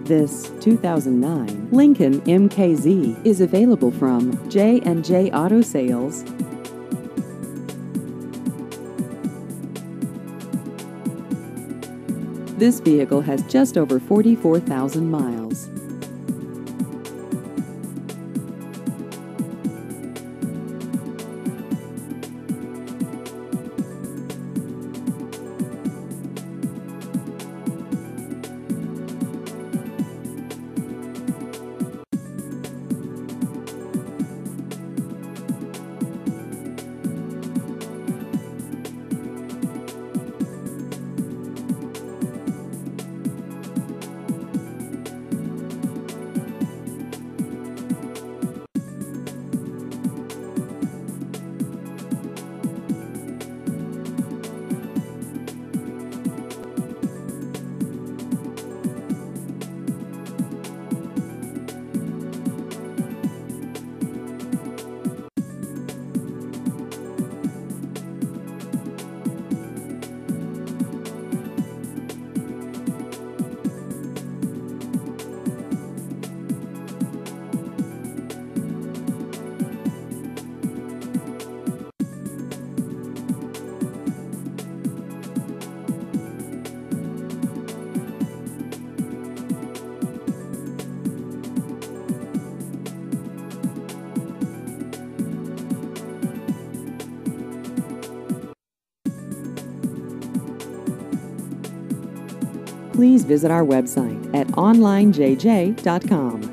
This 2009 Lincoln MKZ is available from J&J Auto Sales. This vehicle has just over 44,000 miles. Please visit our website at onlinejj.com.